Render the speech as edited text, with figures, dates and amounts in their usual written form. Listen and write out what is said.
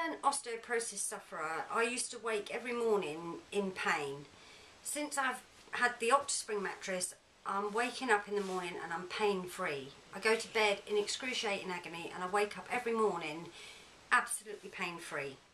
an osteoporosis sufferer, I used to wake every morning in pain. Since I've had the Octaspring mattress, I'm waking up in the morning and I'm pain-free. I go to bed in excruciating agony and I wake up every morning absolutely pain-free.